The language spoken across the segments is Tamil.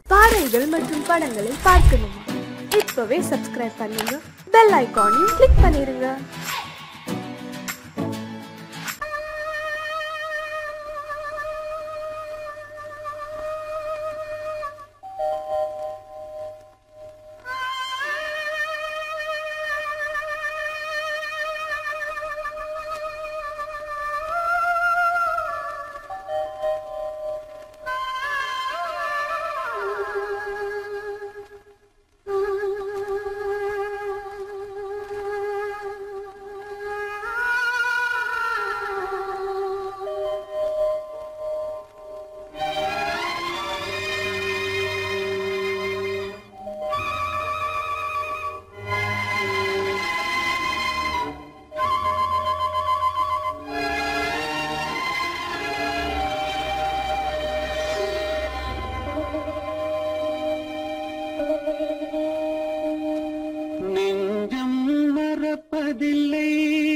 பாடல்கள் மற்றும் படங்களை பார்க்கணுமா? இப்பவே சப்ஸ்கிரைப் பண்ணுங்க, பெல் ஐகானையும் கிளிக் பண்ணிருங்க. நெஞ்சம் மறப்பதில்லை,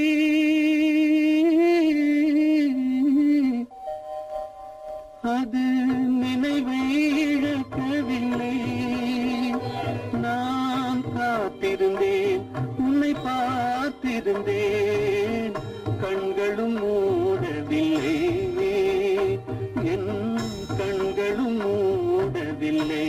அது நினைவை இழக்கவில்லை. நான் காத்திருந்தேன், உன்னை பார்த்திருந்தேன், கண்களும் மூடவில்லை, என் கண்களும் மூடவில்லை.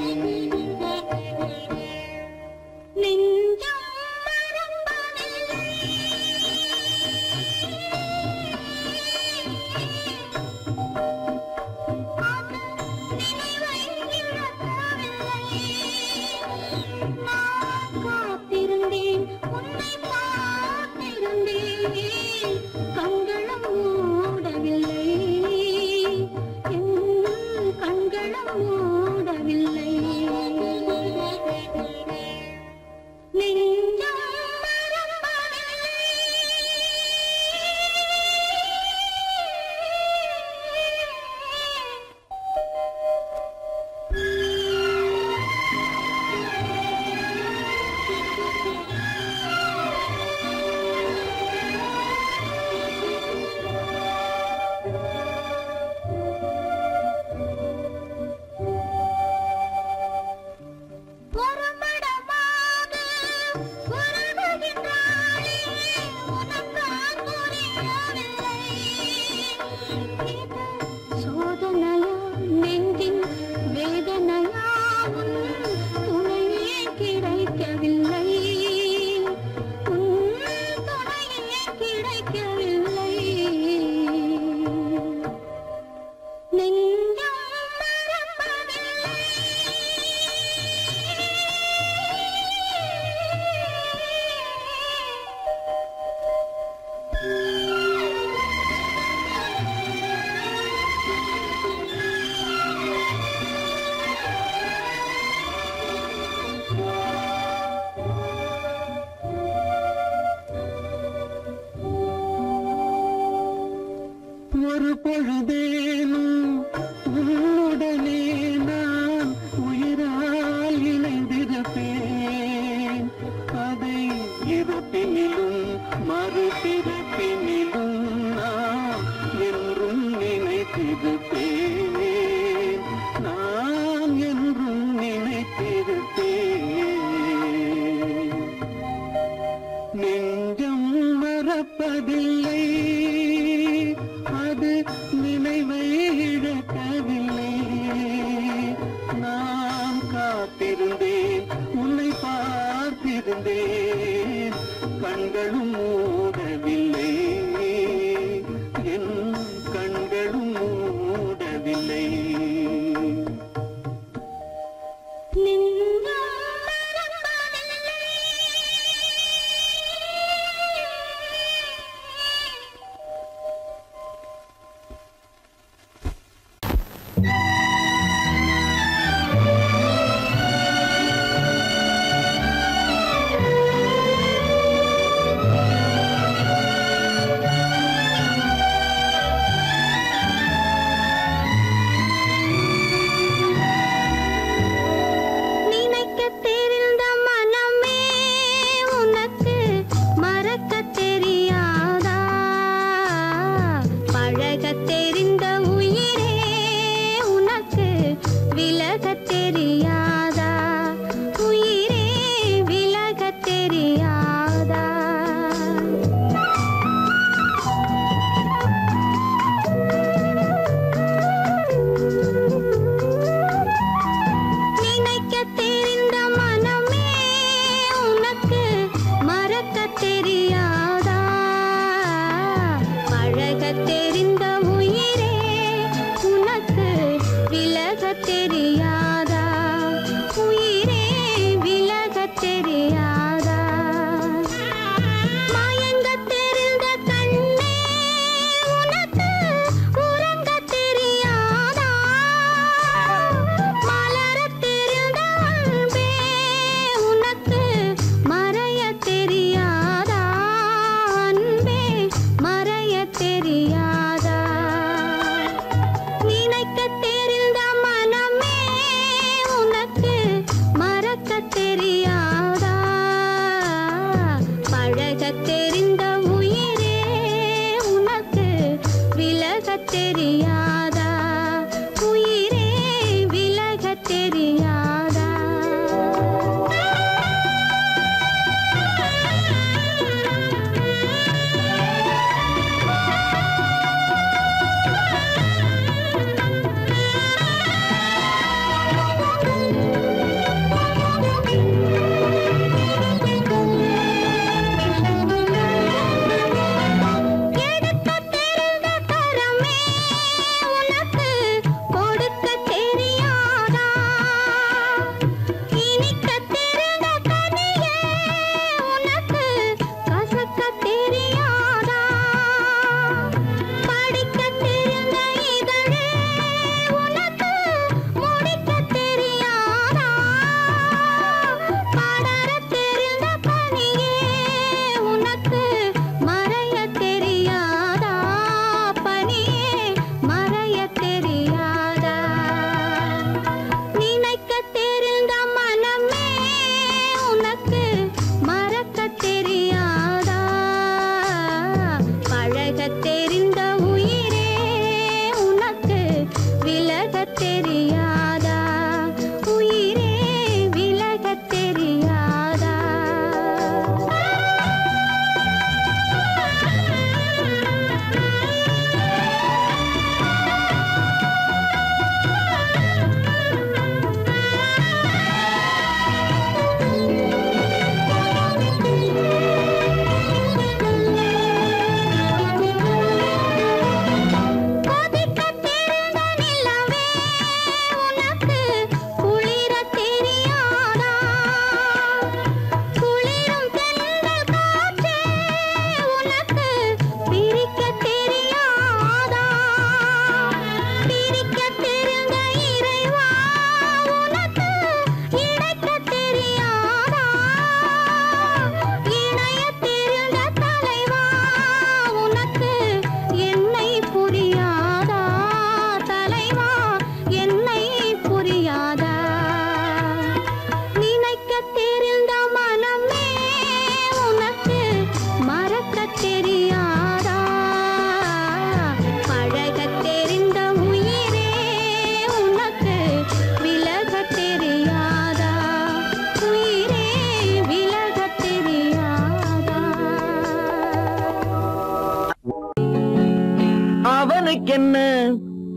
ஒரு பொழுதேனும் உன்னுடனே நான் உயிரால் இணைந்திருப்பேன். அதை இருப்பினிலும் மறுபிறப்பினிலும் நான் என்றும் நினைத்திருப்பேன், நான் என்றும் நினைத்திருப்பேன். நெஞ்சம் மறப்பதில்லை, அது நினைவை இழக்கவில்லை. நான் காத்திருந்தேன், உன்னை பார்த்திருந்தேன், கண்களும் மூடவில்லை, என் கண்களும் மூடவில்லை.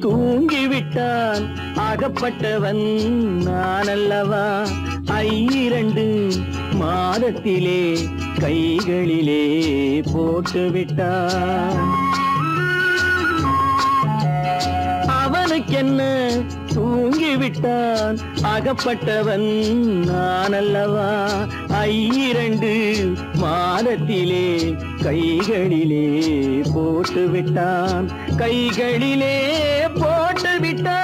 தூங்கிவிட்டான் அகப்பட்டவன் நான் அல்லவா 2 மாதத்திலே கைகளிலே போட்டுவிட்டான் அவனுக்கென்ன தூங்கிவிட்டான் அகப்பட்டவன் நான் அல்லவா 2 மாதத்திலே கைகளிலே போட்டுவிட்டான் கைகளிலே போட்டுவிட்டான்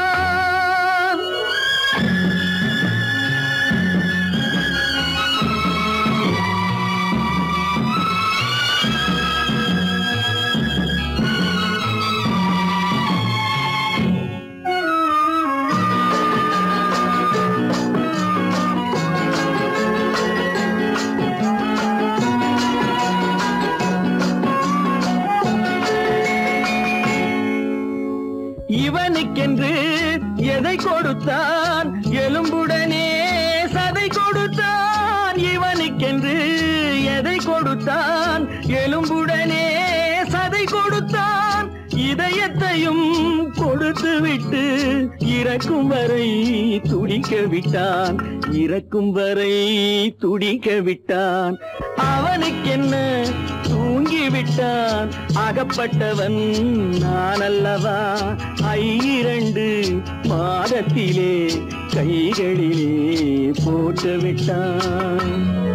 இவனுக்கென்று எதை கொடுத்தான் எலும்புடனே சதை கொடுத்தான் இவனுக்கென்று எதை கொடுத்தான் எலும்புடனே சதை கொடுத்தான் இதயத்தையும் கொடுத்து விட்டு இறக்கும் வரை துடிக்க விட்டான் இறக்கும் வரை துடிக்க விட்டான் அவனுக்கென்ன தூங்கிவிட்டான் அகப்பட்டவன் நான் அல்லவா 2 மாதத்திலே கைகளிலே போட்டுவிட்டான்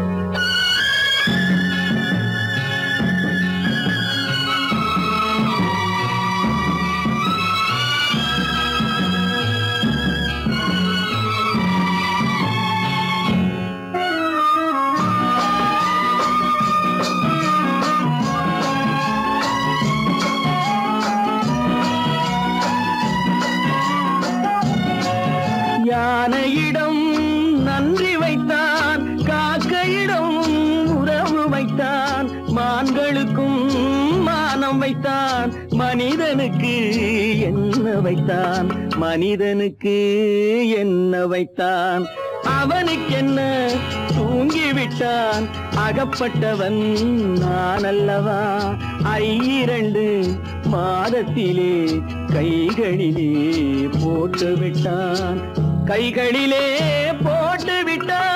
யானையிடம் நன்றி வைத்தான் காக்கையிடம் உறவு வைத்தான் மான்களுக்கும் மானம் வைத்தான் மனிதனுக்கு என்ன வைத்தான் மனிதனுக்கு என்ன வைத்தான் அவனுக்கென்ன தூங்கிவிட்டான் அகப்பட்டவன் நான் அல்லவா 2 மாதத்திலே கைகளிலே போட்டுவிட்டான் கைகளிலே போட்டுவிட்டான்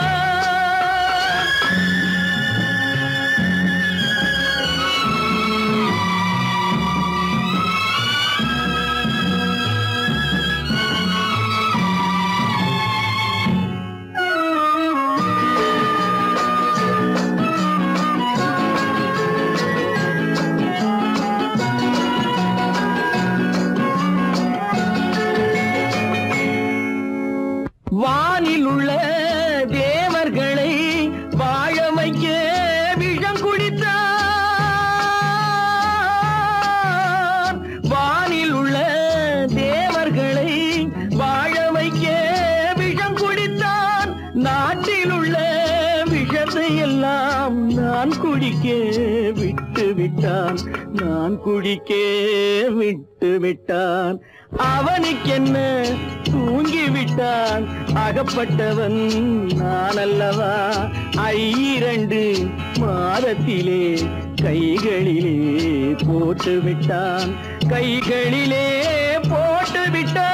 வானில் உள்ள தேவர்களை வாழ வைக்க விஷம் குடித்தான் வானில் உள்ள தேவர்களை வாழ வைக்க விஷம் குடித்தான் நாட்டில் உள்ள விஷத்தை எல்லாம் நான் குடிக்க விட்டு விட்டான் நான் குடிக்க விட்டு விட்டான் அவனுக்கென்ன தூங்கிவிட்டான் அகப்பட்டவன் நான் அல்லவா 2 மாதத்திலே கைகளிலே போட்டுவிட்டான் கைகளிலே போட்டுவிட்டான்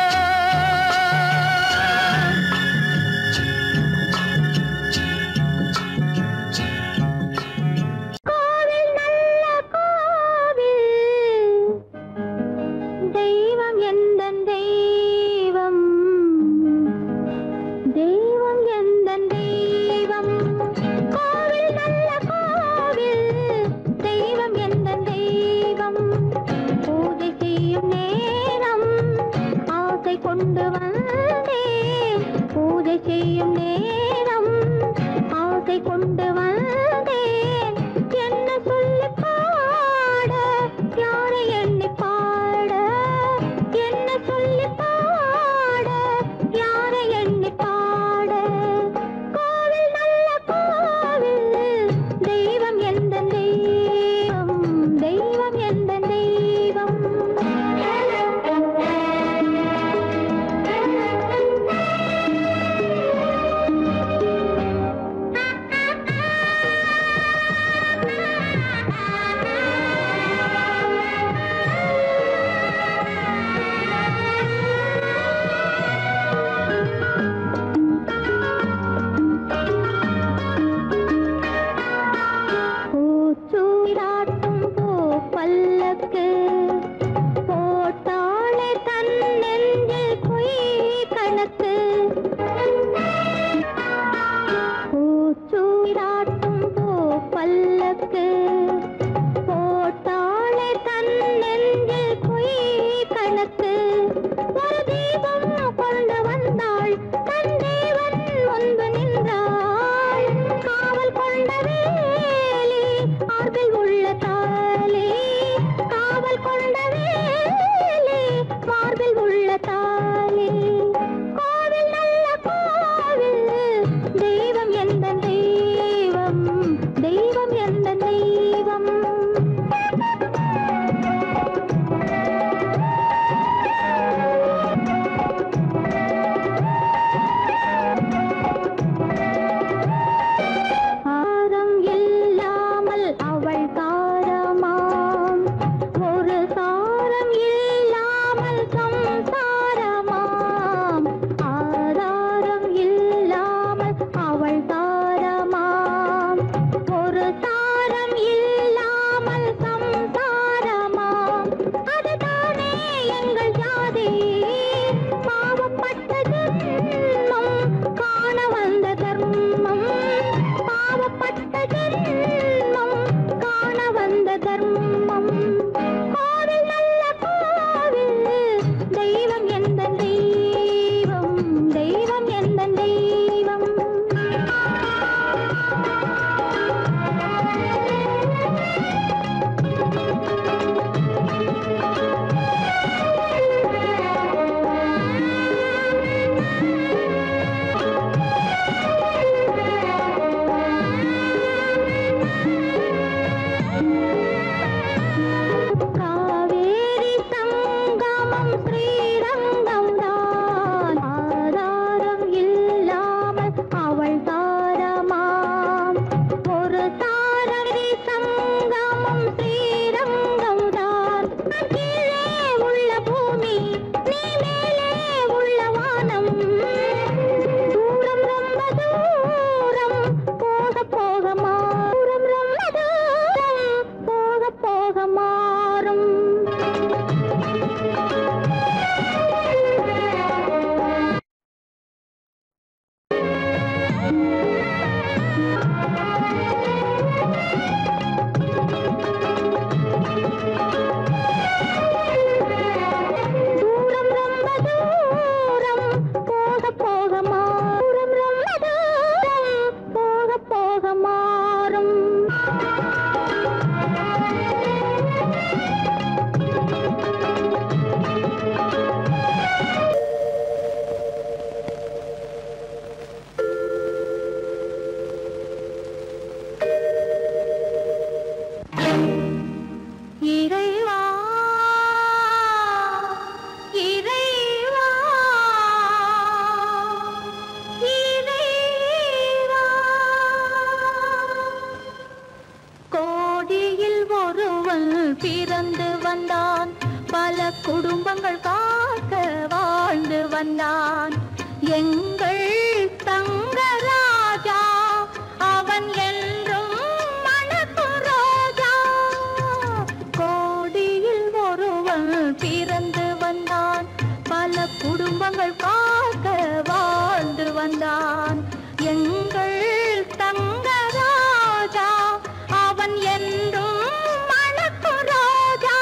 வந்தான். பல குடும்பங்கள் காக்க வாழ்ந்து வந்தான். எங்கள் தங்கராஜா அவன் என்றும் மணக்கும் ரோஜா. கோடியில் ஒருவன் பிறந்து வந்தான். பல குடும்பங்கள் காக்க வாழ்ந்து வந்தான். எங்கள் தங்கராஜா அவன் என்றும் மணக்கும் ரோஜா.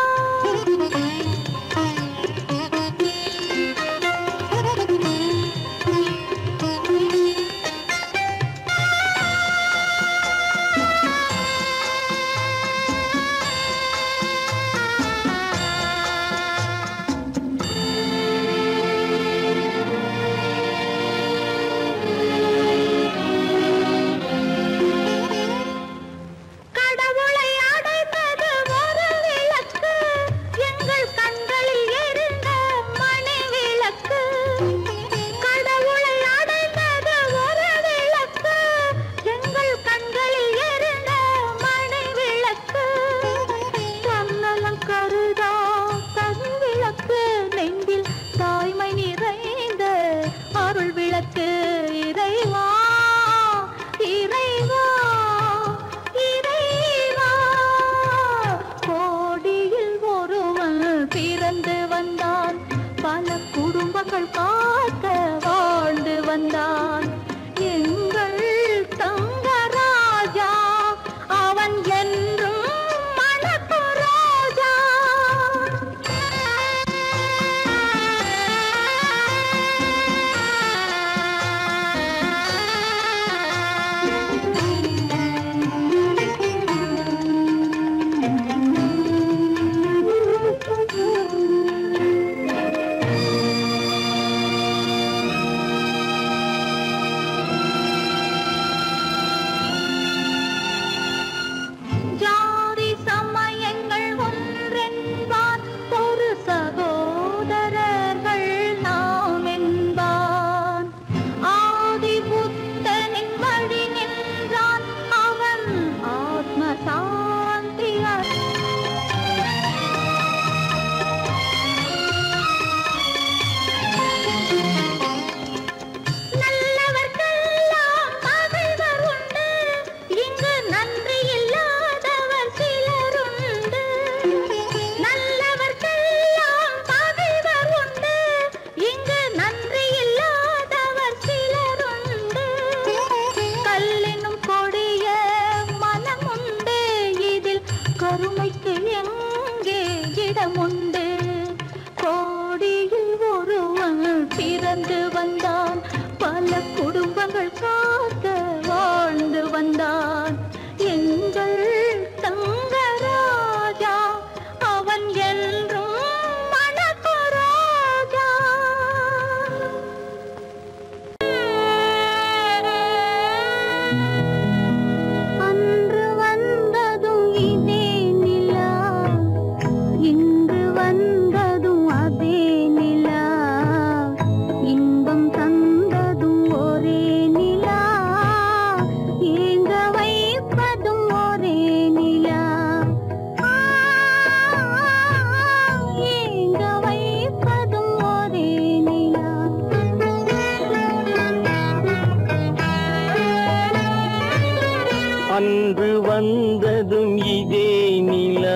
அன்று வந்ததும் இதே நிலா,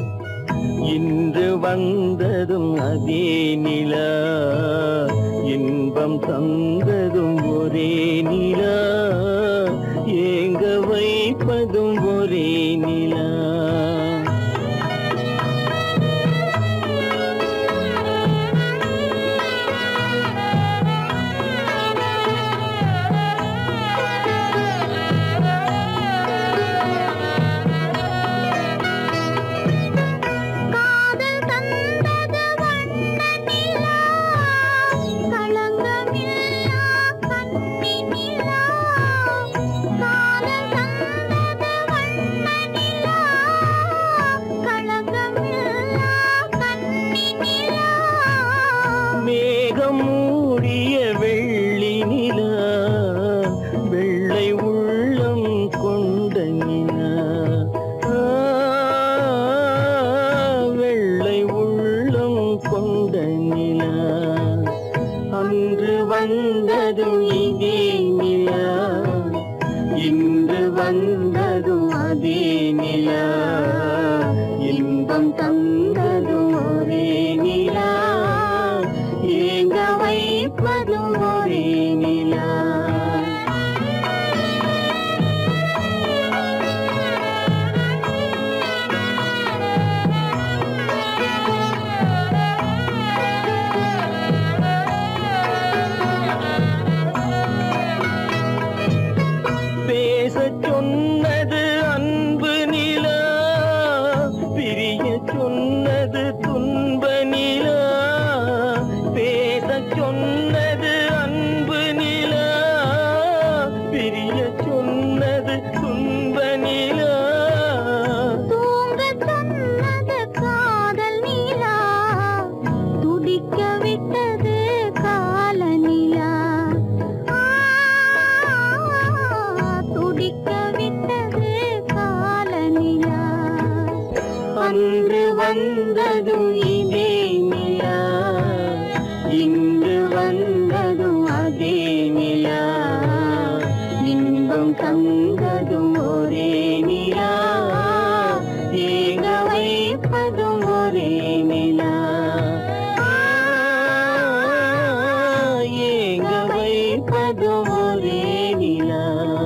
இன்று வந்ததும் அதே நிலா, இன்பம் தந்ததும் ஒரே நிலா, ஏங்க வைப்பதும் ஒரே நிலா. காதல் தந்தது வண்ண நிலா வந்ததும் இதே நிலா, இன்று வந்ததும் அதே நிலா, இன்பம் தந்ததும் ஒரே நிலா, ஏங்க வைப்பதும் ஒரே நிலா. பேசச் சொன்னது அன்பு நிலா, பிரிய சொன்னது துன்ப நிலா. பேசச் சொன்னது அன்பு நிலா, பிரிய சொன்னது துன்ப நிலா. தூங்கச் சொன்னது காதல் நிலா, துடிக்க விட்டது கால நிலா. துடிக்க விட்டது கால நிலா. அன்று வந்ததும் இதே நிலா, இன்று வந்ததும் அதே நிலா, இன்பம் தந்ததும் ஒரே நிலா, ஏங்க வைப்பதும் ஒரே நிலா, ஏங்க வைப்பதும் ஒரே நிலா.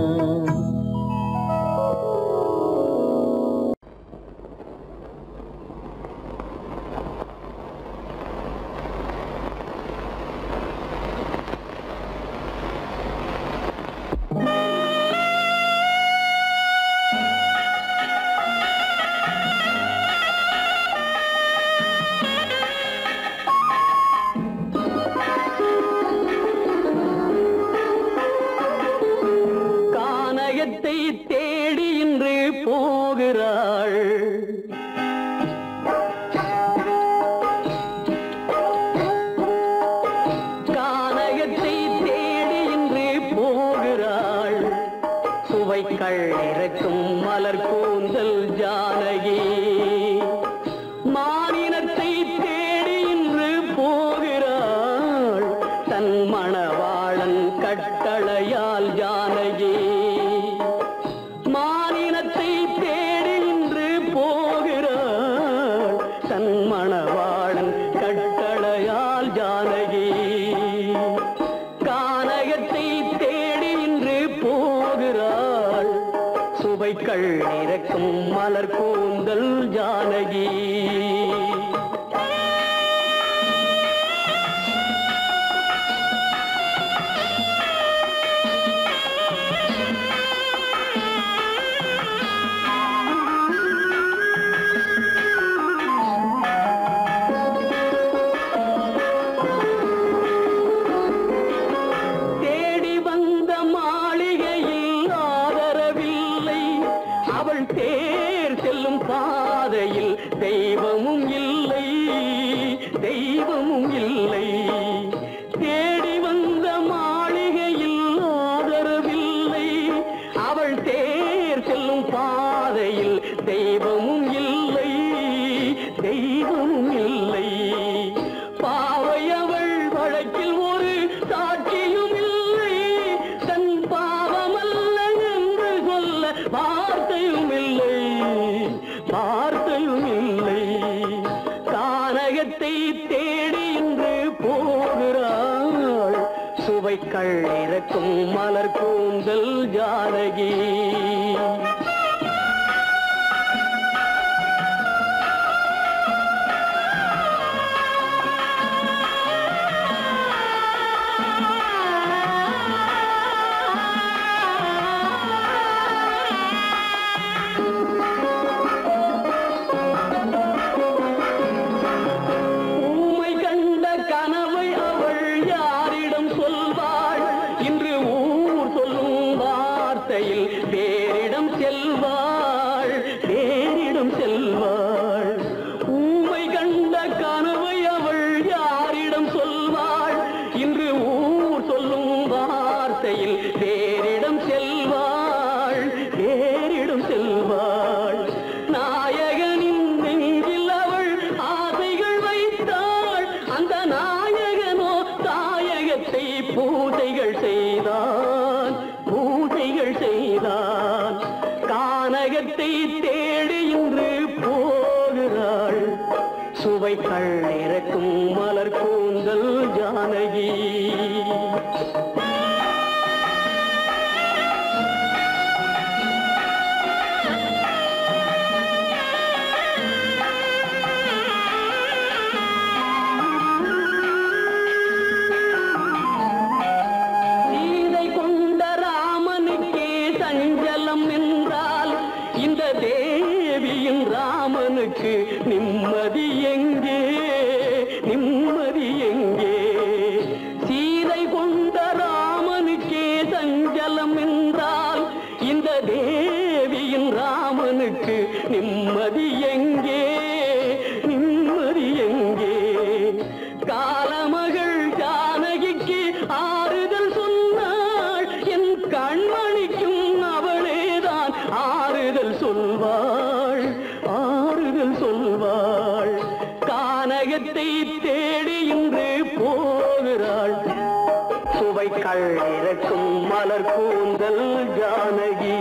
கானகத்தை தேடி இன்று போகிறாள், கானகத்தை தேடி இன்று போகிறாள், சுவைக்கள் இறக்கும் மலர் கூந்தல் ஜானகி. மானினத்தை தேடி இன்று போகிறாள், தன் மணவாளன் கட்டளையால் ஜானகி. மானினத்தை தேடி இன்று போகிறாள், தன் மணவாளன் கட்டளையால் ஜானகி. கானகத்தை தேடி இன்று போகிறாள், சுவைக்கள் இறக்கும் மலர் கூந்தல் ஜானகி. தேடி வந்த மாளிகையில் ஆதரவில்லை, அவள் தேர் செல்லும் பாதையில் தெய்வமும் இல்லை, தெய்வமும் இல்லை. தேடி வந்த மாளிகையில் ஆதரவில்லை, அவள் தேர் செல்லும் பாதையில் தெய்வமும் இல்லை, தெய்வமும் இல்லை. பாவை அவள் வழக்கில் ஒரு சாட்சியும் இல்லை, தன் பாவமல்ல என்று சொல்ல வார்த்தையும் இல்லை, வார்த்தையும் இல்லை. கானகத்தை தேடி இன்று போகிறாள், சுவைக்கள் இறக்கும் மலர் கூந்தல் ஜானகி. ஊமை கண்ட கனவை அவள் யாரிடம் சொல்வாள், இன்று ஊர் சொல்லும் வார்த்தையில் வேறிடம் செல்வாள், வேறிடம் செல்வாள். ஊமை கண்ட கனவை அவள் யாரிடம் சொல்வாள், இன்று ஊர் சொல்லும் வார்த்தையில் வேறிடம் செல்வாள், வேறிடம் செல்வாள். நாயகனின் நெஞ்சில் அவள் ஆசைகள் வைத்தாள், அந்த நாயகனோ தாயகத்தை பூசைகள் கள்ளிறக்கும் மலர் கூந்தல் ஜானகி. ராமனுக்கு நிம்மதி எங்கே, நிம்மதி எங்கே? சீதை கொண்ட ராமனுக்கே சஞ்சலம் என்றால் இந்த தேவியின் ராமனுக்கு நிம்மதி எங்கே, நிம்மதி எங்கே? காலமகள் ஜானகிக்கு ஆறுதல் சொன்னாள், என் கண்மணிக்கும் அவளேதான் ஆறுதல் சொல்வாள், ஆறுதல் சொல்வாள். கானகத்தை தேடி இன்று போகிறாள், சுவை கள்ளிறக்கும் மலர் கூந்தல் ஜானகி.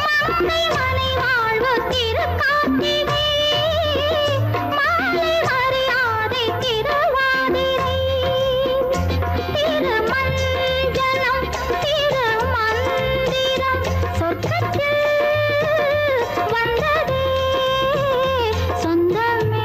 மங்கை மலை வாழ்வு திருக்கார்த்திகை மாலை மரியாதை திருவாதிரை திருமஞ்சனம் திருமந்திரம் சொர்க்கத்தில் வந்ததே சொந்தமே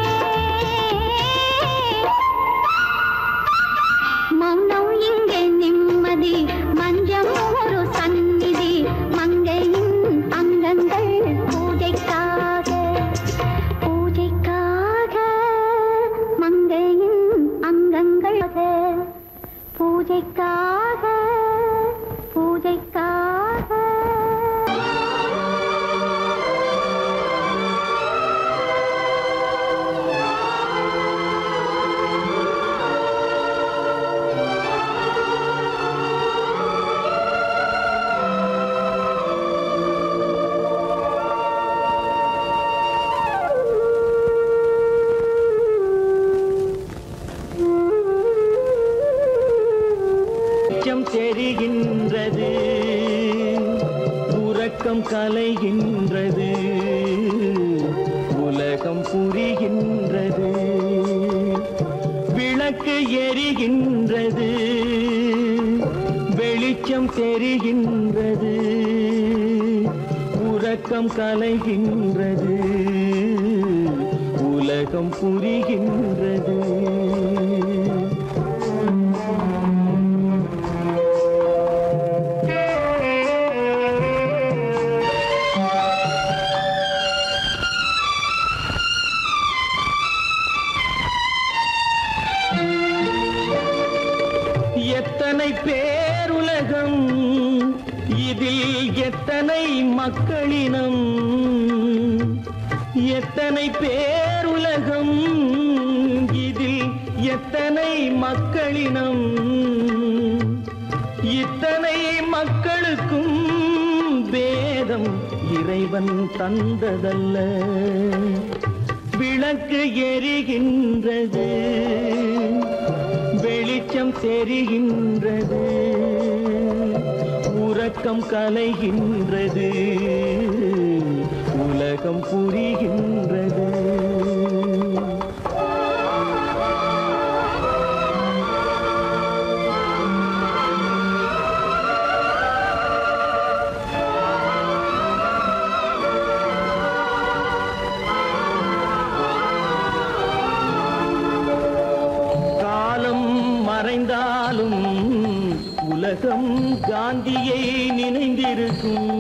மௌனம் இங்கே நிம்மதி மஞ்சம் ஒரு சந்நிதி மங்கையின் அங்கங்கள் பூஜைக்காக பூஜைக்காக மங்கையின் அங்கங்கள் பூஜைக்காக பூஜைக்காக தெரிகின்றது உறக்கம் கலைகின்றது உலகம் புரிகின்றது விளக்கு எரிகின்றது வெளிச்சம் தெரிகின்றது உறக்கம் கலைகின்றது உலகம் புரிகின்றது எத்தனை பேருலகம் இதில் எத்தனை மக்களினம் எத்தனை பேருலகம் இதில் எத்தனை மக்களினம் இத்தனை மக்களுக்கும் வேதம் இறைவன் தந்ததல்ல விளக்கு எரிகின்றது வெளிச்சம் தெரிகின்றது உறக்கம் கலைகின்றது உலகம் புரிகின்றது மறைந்தாலும் உலகம் காந்தியை நினைந்திருக்கும்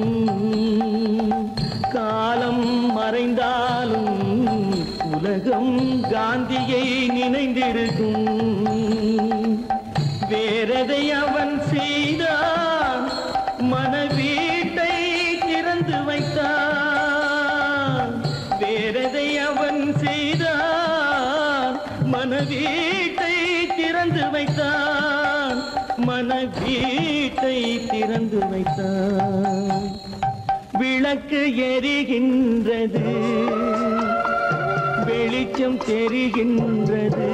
காலம் மறைந்தாலும் உலகம் காந்தியை நினைந்திருக்கும் வேறதை அவன் செய்தான் மனவீட்டை திறந்து வைத்தான் வேறதை அவன் செய்தான் மனவீட்டை திறந்து வைத்தான் மனவீட்டை திறந்து வைத்தான் விளக்கு எரிகின்றது வெளிச்சம் தெரிகின்றது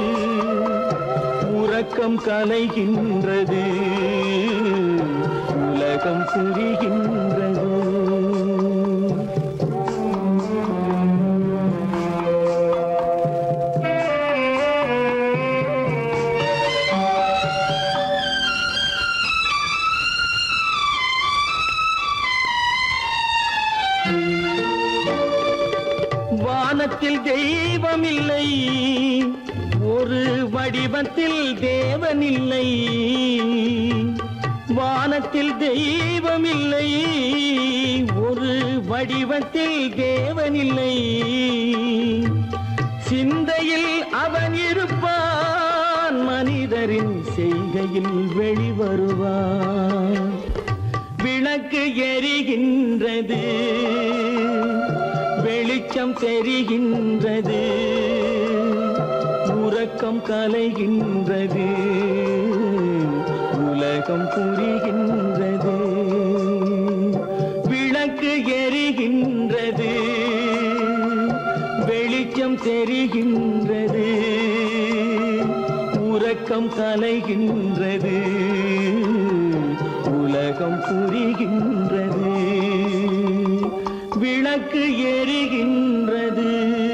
உறக்கம் கலைகின்றது உலகம் புரிகின்றது வானத்தில் தெய்வமில்லை ஒரு வடிவத்தில் தேவனில்லை வானத்தில் தெய்வமில்லை ஒரு வடிவத்தில் தேவனில்லை சிந்தையில் அவன் இருப்பான் மனிதரின் செய்கையில் வெளிவருவான் விளக்கு எரிகின்றது வெளிச்சம் தெரிகின்றது உறக்கம் கலைகின்றது உலகம் புரிகின்றது விளக்கு எரிகின்றது வெளிச்சம் தெரிகின்றது உறக்கம் கலைகின்றது உலகம் புரிகின்றது விளக்கு எரிகின்றது